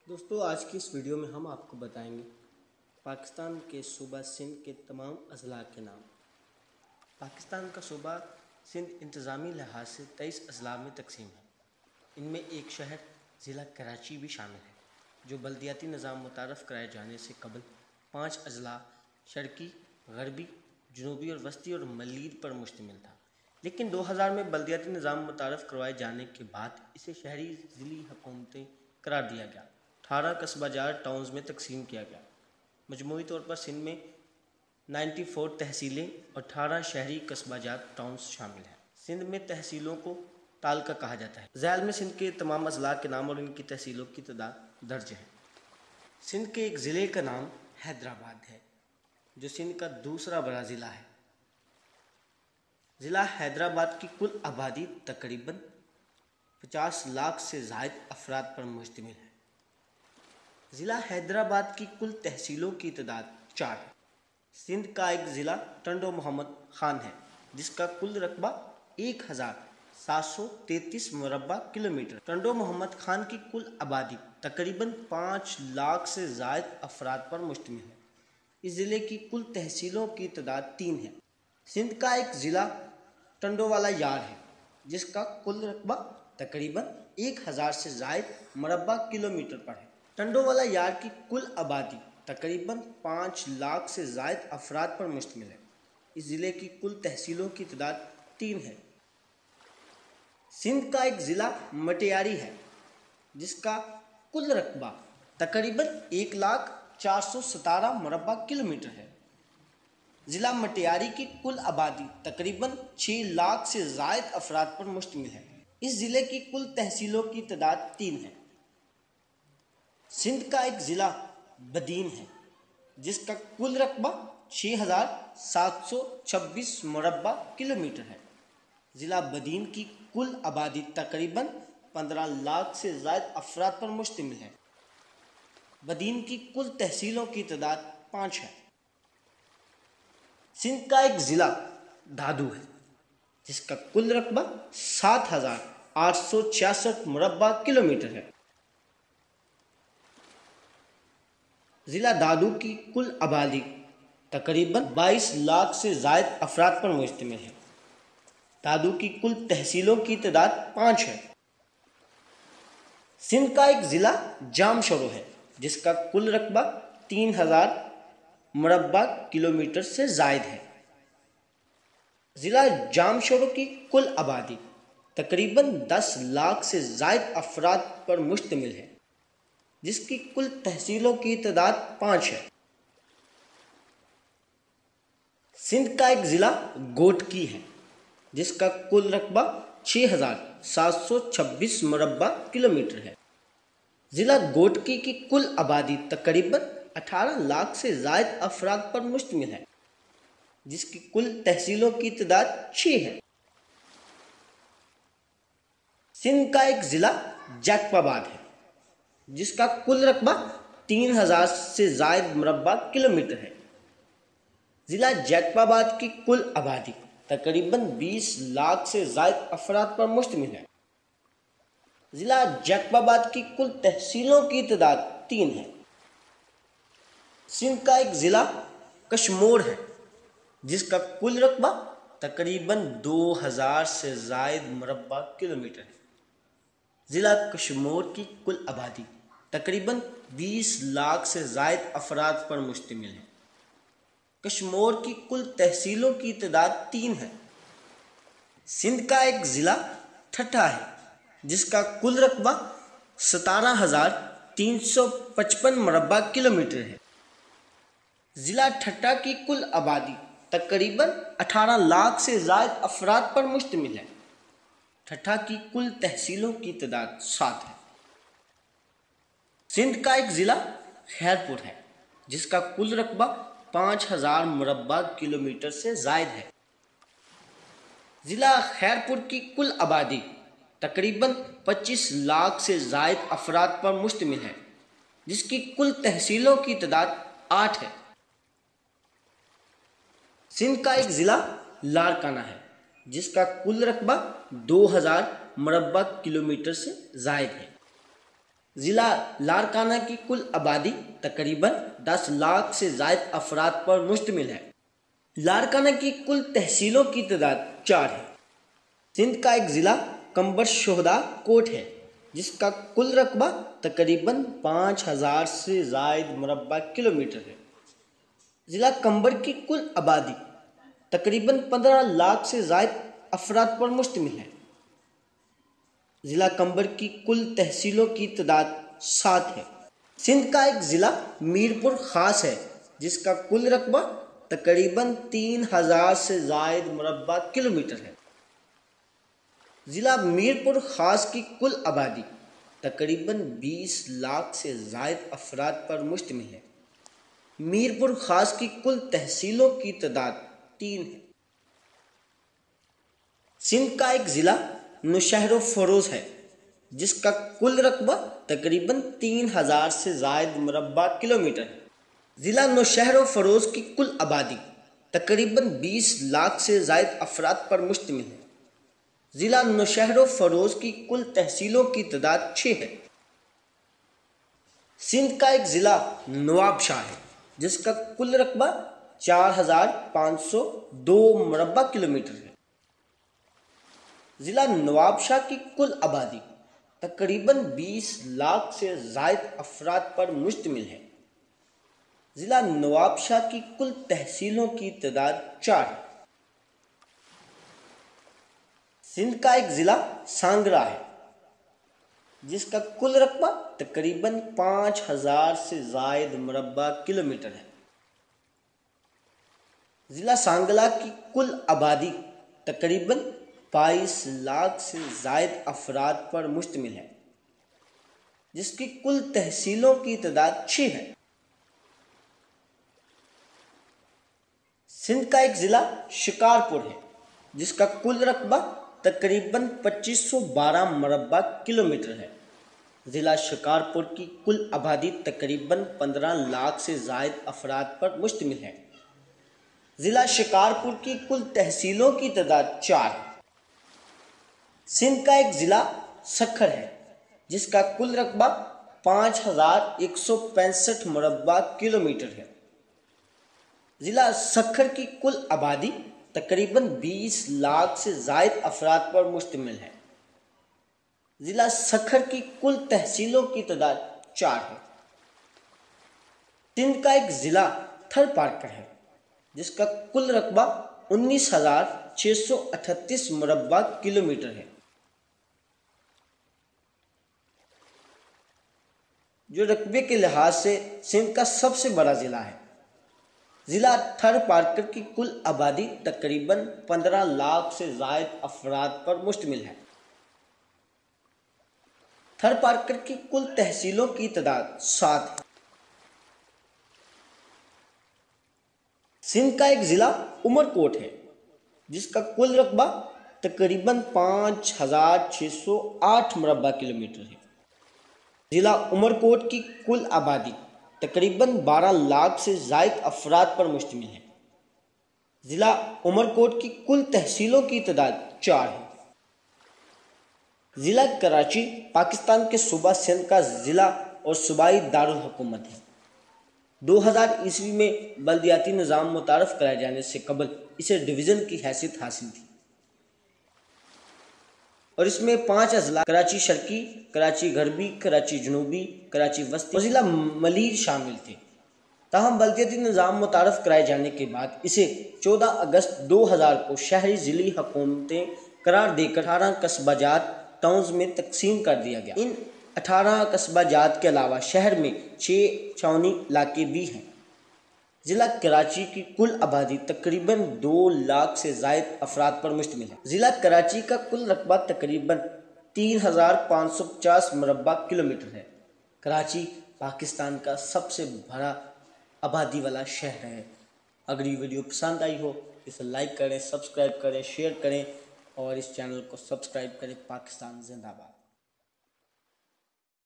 دوستو آج کی اس ویڈیو میں ہم آپ کو بتائیں گے پاکستان کے صوبہ سندھ کے تمام اضلاع کے نام۔ پاکستان کا صوبہ سندھ انتظامی لحاظ سے 23 اضلاع میں تقسیم ہے۔ ان میں ایک شہر ضلع کراچی بھی شامل ہے جو بلدیاتی نظام متعارف کرائے جانے سے قبل 5 اضلاع شرقی، غربی، جنوبی اور وسطی اور ملیر پر مشتمل تھا، لیکن 2000 میں بلدیاتی نظام متعارف کروائے جانے کے بعد اسے شہری ضلعی حکومتیں قرار دیا گیا۔ 18 قصبہ جات ٹاؤنز میں تقسیم کیا گیا۔ مجموعی طور پر سندھ میں 94 تحصیلیں اور 18 شہری قصبہ جات ٹاؤنز شامل ہیں۔ سندھ میں تحصیلوں کو تعلقہ کہا جاتا ہے۔ ذیل میں سندھ کے تمام اضلاع کے نام اور ان کی تحصیلوں کی تعداد درج ہے۔ سندھ کے ایک ضلع کا نام حیدرآباد ہے جو سندھ کا دوسرا بڑا ضلع ہے۔ ضلع حیدرآباد کی کل آبادی تقریباً 50 لاکھ سے زائد افراد پر مشتمل ہے۔ ضلع حیدرآباد کی کل تحصیلوں کی تعداد 4 ہے۔ سندھ کا ایک ضلع ٹنڈو محمد خان ہے جس کا کل رقبہ 1733 مربع کلومیٹر۔ ٹنڈو محمد خان کی کل آبادی تقریباً 5 لاکھ سے زائد افراد پر مشتمل ہے۔ اس ضلع کی کل تحصیلوں کی تعداد 3 ہے۔ سندھ کا ایک ضلع ٹنڈو والا یار ہے جس کا کل رقبہ تقریباً 1000 سے زائد مربع کلومیٹر پر ہے۔ ٹنڈو والا یار کی کل آبادی تقریباً 5 لاکھ سے زائد افراد پر مشتمل ہے۔ اس ضلع کی کل تحصیلوں کی تعداد 3 ہے۔ سندھ کا ایک ضلع مٹیاری ہے جس کا کل رقبہ تقریباً 1,04,17 مربع کلومیٹر ہے۔ ضلع مٹیاری کی کل آبادی تقریباً 6 لاکھ سے زائد افراد پر مشتمل ہے۔ اس ضلع کی کل تحصیلوں کی تعداد 3 ہے۔ سندھ کا ایک ضلع بدین ہے جس کا کل رقبہ 6,726 مربع کلومیٹر ہے۔ ضلع بدین کی کل آبادی تقریباً 15 لاکھ سے زائد افراد پر مشتمل ہے۔ بدین کی کل تحصیلوں کی تعداد 5 ہے۔ سندھ کا ایک ضلع دھادو ہے جس کا کل رقبہ 7,866 مربع کلومیٹر ہے۔ ضلع دھادو کی کل آبادی تقریباً 22 لاکھ سے زائد افراد پر مشتمل ہے۔ دھادو کی کل تحصیلوں کی تعداد 5 ہے۔ سندھ کا ایک ضلع جام شورو ہے جس کا کل رقبہ 3000 مربع کلومیٹر سے زائد ہے۔ ضلع جام شورو کی کل آبادی تقریباً 10 لاکھ سے زائد افراد پر مشتمل ہے جس کی کل تحصیلوں کی تعداد 5 ہے۔ سندھ کا ایک ضلع گوٹکی ہے جس کا کل رقبہ 6,726 مربع کلومیٹر ہے۔ ضلع گوٹکی کی کل آبادی تقریباً 18 لاکھ سے زائد افراد پر مشتمل ہے جس کی کل تحصیلوں کی تعداد 6 ہے۔ سندھ کا ایک ضلع جیکب آباد ہے جس کا کل رقبہ 3000 سے زائد مربع کلومیٹر ہے۔ ضلع جیکب آباد کی کل آبادی تقریباً 20 لاکھ سے زائد افراد پر مشتمل ہے۔ ضلع جیکب آباد کی کل تحصیلوں کی تعداد 3 ہے۔ سندھ کا ایک ضلع کشمور ہے جس کا کل رقبہ تقریباً 2000 سے زائد مربع کلومیٹر ہے۔ ضلع کشمور کی کل آبادی تقریباً 20 لاکھ سے زائد افراد پر مشتمل ہے۔ کشمور کی کل تحصیلوں کی تعداد 3 ہے۔ سندھ کا ایک ضلع ٹھٹھہ ہے جس کا کل رقبہ 17,355 مربع کلومیٹر ہے۔ ضلع ٹھٹھہ کی کل آبادی تقریباً 18 لاکھ سے زائد افراد پر مشتمل ہے۔ ٹھٹھہ کی کل تحصیلوں کی تعداد 7 ہے۔ سندھ کا ایک ضلع خیرپور ہے جس کا کل رقبہ 5000 مربع کلومیٹر سے زائد ہے۔ ضلع خیرپور کی کل آبادی تقریباً 25 لاکھ سے زائد افراد پر مشتمل ہے جس کی کل تحصیلوں کی تعداد 8 ہے۔ سندھ کا ایک ضلع لاڑکانہ ہے جس کا کل رقبہ 2000 مربع کلومیٹر سے زائد ہے۔ ضلع لاڑکانہ کی کل آبادی تقریباً 10 لاکھ سے زائد افراد پر مشتمل ہے۔ لاڑکانہ کی کل تحصیلوں کی تعداد 4 ہے۔ سندھ کا ایک ضلع کمبر شہدا کوٹ ہے جس کا کل رقبہ تقریباً 5000 سے زائد مربع کلومیٹر ہے۔ ضلع کمبر کی کل آبادی تقریباً 15 لاکھ سے زائد افراد پر مشتمل ہے۔ ضلع کمبر کی کل تحصیلوں کی تعداد 7 ہے۔ سندھ کا ایک ضلع میرپور خاص ہے جس کا کل رقبہ تقریباً 3000 سے زائد مربع کلومیٹر ہے۔ ضلع میرپور خاص کی کل آبادی تقریباً 20 لاکھ سے زائد افراد پر مشتمل ہے۔ میرپور خاص کی کل تحصیلوں کی تعداد 3 ہے۔ سندھ کا ایک ضلع نوشہر و فیروز ہے جس کا کل رقبہ تقریباً 3000 سے زائد مربع کلومیٹر ہے۔ ضلع نوشہر و فیروز کی کل آبادی تقریباً 20 لاکھ سے زائد افراد پر مشتمل ہے۔ ضلع نوشہر و فیروز کی کل تحصیلوں کی تعداد 6 ہے۔ سندھ کا ایک ضلع نواب شاہ ہے جس کا کل رقبہ 4502 مربع کلومیٹر ہے۔ ضلع نواب شاہ کی کل آبادی تقریباً 20 لاکھ سے زائد افراد پر مشتمل ہے۔ ضلع نواب شاہ کی کل تحصیلوں کی تعداد 4 ہے۔ سندھ کا ایک ضلع سانگرا ہے جس کا کل رقبہ تقریباً 5000 سے زائد مربع کلومیٹر ہے۔ ضلع سانگلا کی کل آبادی تقریباً 22 لاکھ سے زائد افراد پر مشتمل ہے جس کی کل تحصیلوں کی تعداد 6 ہے۔ سندھ کا ایک ضلع شکارپور ہے جس کا کل رقبہ تقریباً 2512 مربع کلومیٹر ہے۔ ضلع شکارپور کی کل آبادی تقریباً 15 لاکھ سے زائد افراد پر مشتمل ہے۔ ضلع شکارپور کی کل تحصیلوں کی تعداد 4 ہے۔ سندھ کا ایک ضلع سکھر ہے جس کا کل رقبہ 5165 مربع کلومیٹر ہے۔ ضلع سکھر کی کل آبادی تقریباً 20 لاکھ سے زائد افراد پر مشتمل ہے۔ ضلع سکھر کی کل تحصیلوں کی تعداد 4 ہے۔ سندھ کا ایک ضلع تھر پارکر ہے جس کا کل رقبہ 19638 مربع کلومیٹر ہے، جو رقبے کے لحاظ سے سندھ کا سب سے بڑا ضلع ہے۔ ضلع تھر پارکر کی کل آبادی تقریباً 15 لاکھ سے زائد افراد پر مشتمل ہے۔ تھر پارکر کی کل تحصیلوں کی تعداد 7 ہے۔ سندھ کا ایک ضلع عمر کوٹ ہے جس کا کل رقبہ تقریباً 5608 مربع کلومیٹر ہے۔ ضلع عمر کوٹ کی کل آبادی تقریباً 12 لاکھ سے زائد افراد پر مشتمل ہے۔ ضلع عمر کوٹ کی کل تحصیلوں کی تعداد 4 ہے۔ ضلع کراچی پاکستان کے صوبہ سندھ کا ضلع اور صوبائی دارالحکومت ہے۔ 2000 میں بلدیاتی نظام متعارف کرائے جانے سے قبل اسے ڈویژن کی حیثیت حاصل تھی اور اس میں 5 اضلاع کراچی شرقی، کراچی غربی، کراچی جنوبی، کراچی وسطی اور ضلع ملیر شامل تھے۔ تاہم بلدیاتی نظام متعارف کرائے جانے کے بعد اسے 14 اگست 2000 کو شہری ضلعی حکومتیں قرار دے کر 18 قصبہ جات ٹاؤنز میں تقسیم کر دیا گیا۔ ان 18 قصبہ جات کے علاوہ شہر میں 6 چھاؤنی علاقے بھی ہیں۔ ضلع کراچی کی کل آبادی تقریباً 2 لاکھ سے زائد افراد پر مشتمل ہے۔ ضلع کراچی کا کل رقبہ تقریباً 3550 مربع کلومیٹر ہے۔ کراچی پاکستان کا سب سے بڑا آبادی والا شہر ہے۔ اگر یہ ویڈیو پسند آئی ہو اسے لائک کریں، سبسکرائب کریں، شیئر کریں اور اس چینل کو سبسکرائب کریں۔ پاکستان زندہ باد۔